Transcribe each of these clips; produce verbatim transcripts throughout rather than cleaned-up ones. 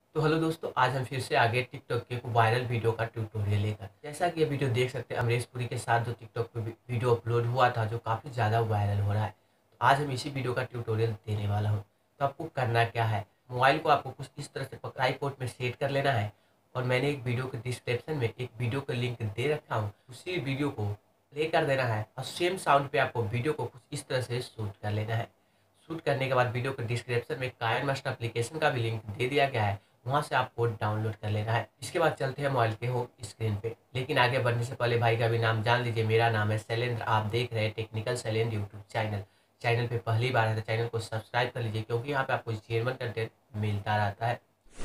तो हेलो दोस्तों, आज हम फिर से आगे टिकटॉक के एक वायरल वीडियो का ट्यूटोरियल लेकर। जैसा कि ये वीडियो देख सकते हैं, अमरीश पुरी के साथ जो टिकटॉक पे वी- वीडियो अपलोड हुआ था, जो काफ़ी ज़्यादा वायरल हो रहा है। तो आज हम इसी वीडियो का ट्यूटोरियल देने वाला हूँ। तो आपको करना क्या है, मोबाइल को आपको कुछ इस तरह से ट्राइपॉड में सेट कर लेना है। और मैंने एक वीडियो के डिस्क्रिप्शन में एक वीडियो का लिंक दे रखा हूँ, उसी वीडियो को प्ले कर देना है और सेम साउंड पे आपको वीडियो को कुछ इस तरह से शूट कर लेना है। शूट करने के बाद वीडियो के डिस्क्रिप्शन में कायन मास्टर एप्लीकेशन का भी लिंक दे दिया गया है, वहाँ से आपको डाउनलोड कर लेना है। इसके बाद चलते हैं मोबाइल के होम स्क्रीन पे। लेकिन आगे बढ़ने से पहले भाई का भी नाम जान लीजिए। मेरा नाम है शैलेंद्र, आप देख रहे हैं technical Shailendra YouTube channel. Channel पे पहली बार है तो चैनल को सब्सक्राइब कर लीजिए, क्योंकि यहाँ पे आपको जेन्युइन कंटेंट मिलता रहता है।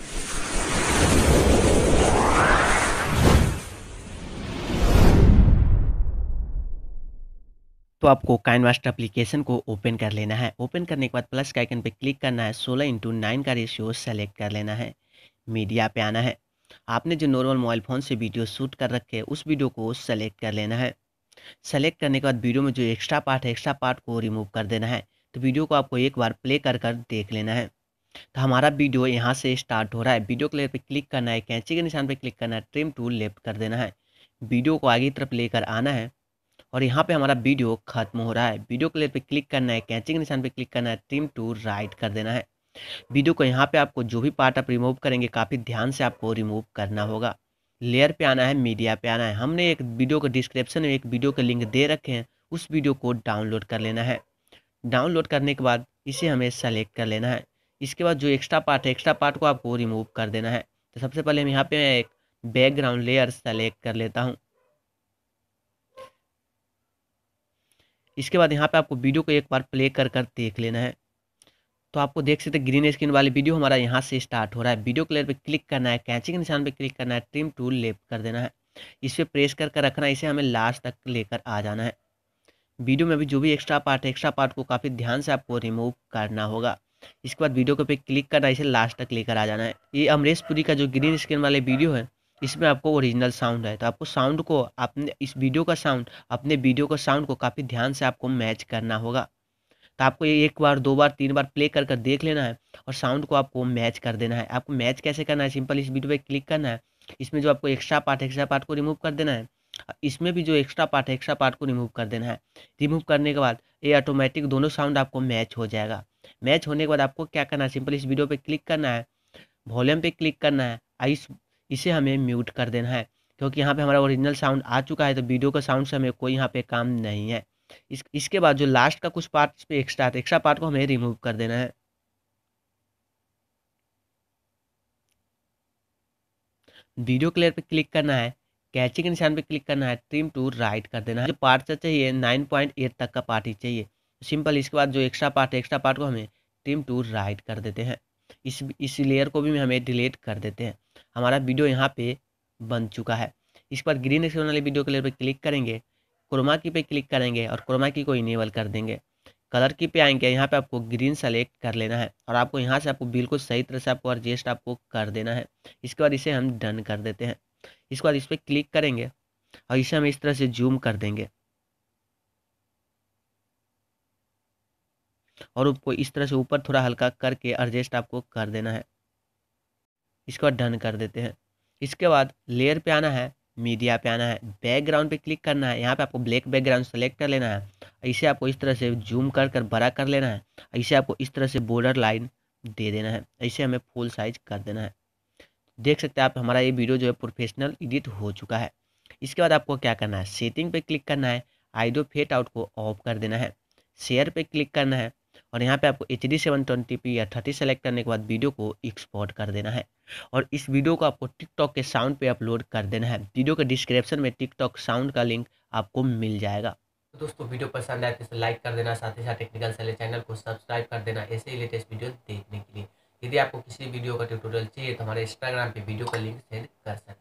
तो आपको काइनमास्टर एप्लीकेशन को ओपन कर लेना है। ओपन करने के बाद प्लस के आइकन पे क्लिक करना है। सोलह इंटू नाइन का रेशियो सेलेक्ट कर लेना है। मीडिया पे आना है। आपने जो नॉर्मल मोबाइल फ़ोन से वीडियो शूट कर रखे हैं उस वीडियो को सेलेक्ट कर लेना है। सेलेक्ट करने के बाद वीडियो में जो एक्स्ट्रा पार्ट है एक्स्ट्रा पार्ट को रिमूव कर देना है। तो वीडियो को आपको एक बार प्ले कर कर देख लेना है। तो हमारा वीडियो यहाँ से स्टार्ट हो रहा है। वीडियो के लेयर पे क्लिक करना है, कैंची के निशान पे क्लिक करना है, ट्रिम टूल लेफ्ट कर देना है। वीडियो को आगे की तरफ लेकर आना है और यहाँ पे हमारा वीडियो खत्म हो रहा है। वीडियो के लेयर पे क्लिक करना है, कैंची के निशान पे क्लिक करना है, ट्रिम टू राइट कर देना है। वीडियो को यहाँ पे आपको जो भी पार्ट आप रिमूव करेंगे काफ़ी ध्यान से आपको रिमूव करना होगा। लेयर पे आना है, मीडिया पे आना है। हमने एक वीडियो को डिस्क्रिप्शन में एक वीडियो के लिंक दे रखे हैं, उस वीडियो को डाउनलोड कर लेना है। डाउनलोड करने के बाद इसे हमें सेलेक्ट कर लेना है। इसके बाद जो एक्स्ट्रा पार्ट है एक्स्ट्रा पार्ट को आपको रिमूव कर देना है। तो सबसे पहले हम यहाँ पे एक बैकग्राउंड लेयर सेलेक्ट कर लेता हूँ। इसके बाद यहाँ पे आपको वीडियो को एक बार प्ले कर कर देख लेना है। तो आपको देख सकते हैं ग्रीन स्क्रीन वाली वीडियो हमारा यहाँ से स्टार्ट हो रहा है। वीडियो क्लियर पे क्लिक करना है, कैंची के निशान पे क्लिक करना है, ट्रिम टूल लेफ्ट कर देना है। इस पे प्रेस कर कर रखना है, इसे हमें लास्ट तक लेकर आ जाना है। वीडियो में भी जो भी एक्स्ट्रा पार्ट है एक्स्ट्रा पार्ट को काफ़ी ध्यान से आपको रिमूव करना होगा। इसके बाद वीडियो को पे क्लिक करना है, इसे लास्ट तक लेकर आ जाना है। ये अमरीश पुरी का जो ग्रीन स्क्रीन वाले वीडियो है इसमें आपको ओरिजिनल साउंड है, तो आपको साउंड को अपने इस वीडियो का साउंड अपने वीडियो का साउंड को काफ़ी ध्यान से आपको मैच करना होगा। तो आपको ये एक बार दो बार तीन बार प्ले कर कर देख लेना है और साउंड को आपको मैच कर देना है। आपको मैच कैसे करना है, सिंपल इस वीडियो पे क्लिक करना है। इसमें जो आपको एक्स्ट्रा पार्ट है एक्स्ट्रा पार्ट को रिमूव कर देना है। इसमें भी जो एक्स्ट्रा पार्ट है एक्स्ट्रा पार्ट को रिमूव कर देना है। रिमूव करने के बाद ये ऑटोमेटिक दोनों साउंड आपको मैच हो जाएगा। मैच होने के बाद आपको क्या करना है, सिंपल इस वीडियो पे क्लिक करना है, वॉल्यूम पे क्लिक करना है, इस इसे हमें म्यूट कर देना है। क्योंकि यहाँ पे हमारा ओरिजिनल साउंड आ चुका है, तो वीडियो का साउंड से हमें कोई यहाँ पे काम नहीं है। इस इसके बाद जो लास्ट का कुछ पार्ट इस पे एक्स्ट्रा था एक्स्ट्रा पार्ट को हमें रिमूव कर देना है। वीडियो क्लियर पे क्लिक करना है, कैंची के निशान पे क्लिक करना है, ट्रिम टू राइट कर देना है। जो पार्ट चाहिए नाइन पॉइंट एट तक का पार्ट ही चाहिए। सिंपल इसके बाद जो एक्स्ट्रा पार्ट है एक्स्ट्रा पार्ट को हमें ट्रिम टू राइट कर देते हैं। इस इस लेयर को भी हमें डिलीट कर देते हैं। हमारा वीडियो यहाँ पे बन चुका है। इसके बाद ग्रीन स्क्रीन वाले वीडियो क्लियर पे क्लिक करेंगे, क्रोमा की पे क्लिक करेंगे और क्रोमा की को इनेबल कर देंगे। कलर की पे आएंगे, यहाँ पे आपको ग्रीन सेलेक्ट कर लेना है और आपको यहाँ से आपको बिल्कुल सही तरह से आपको एडजस्ट आपको कर देना है। इसके बाद इसे हम डन कर देते हैं। इसके बाद इस पर क्लिक करेंगे और इसे हम इस तरह से जूम कर देंगे और आपको इस तरह से ऊपर थोड़ा हल्का करके एडजस्ट आपको कर देना है। इसके बाद डन कर देते हैं। इसके बाद लेयर पे आना है, मीडिया पे आना है, बैकग्राउंड पे क्लिक करना है। यहाँ पे आपको ब्लैक बैकग्राउंड सेलेक्ट कर लेना है। इसे आपको इस तरह से जूम कर कर बड़ा कर लेना है। इसे आपको इस तरह से बॉर्डर लाइन दे देना है। इसे हमें फुल साइज कर देना है। देख सकते हैं आप हमारा ये वीडियो जो है प्रोफेशनल एडिट हो चुका है। इसके बाद आपको क्या करना है, सेटिंग पे क्लिक करना है, आइडो फेड आउट को ऑफ कर देना है, शेयर पे क्लिक करना है और यहाँ पे आपको H D seven twenty p या थर्टी सेलेक्ट करने के बाद वीडियो को एक्सपोर्ट कर देना है और इस वीडियो को आपको टिकटॉक के साउंड पे अपलोड कर देना है। वीडियो के डिस्क्रिप्शन में टिकटॉक साउंड का लिंक आपको मिल जाएगा। तो दोस्तों, वीडियो पसंद आए तो इसे लाइक कर देना, साथ ही साथ टेक्निकल शैलेंद्र चैनल को सब्सक्राइब कर देना ऐसे ही लेटेस्ट वीडियो देखने के लिए। यदि आपको किसी वीडियो का ट्यूटोरियल चाहिए तो हमारे इंस्टाग्राम पे वीडियो का लिंक सेंड कर सकते हैं।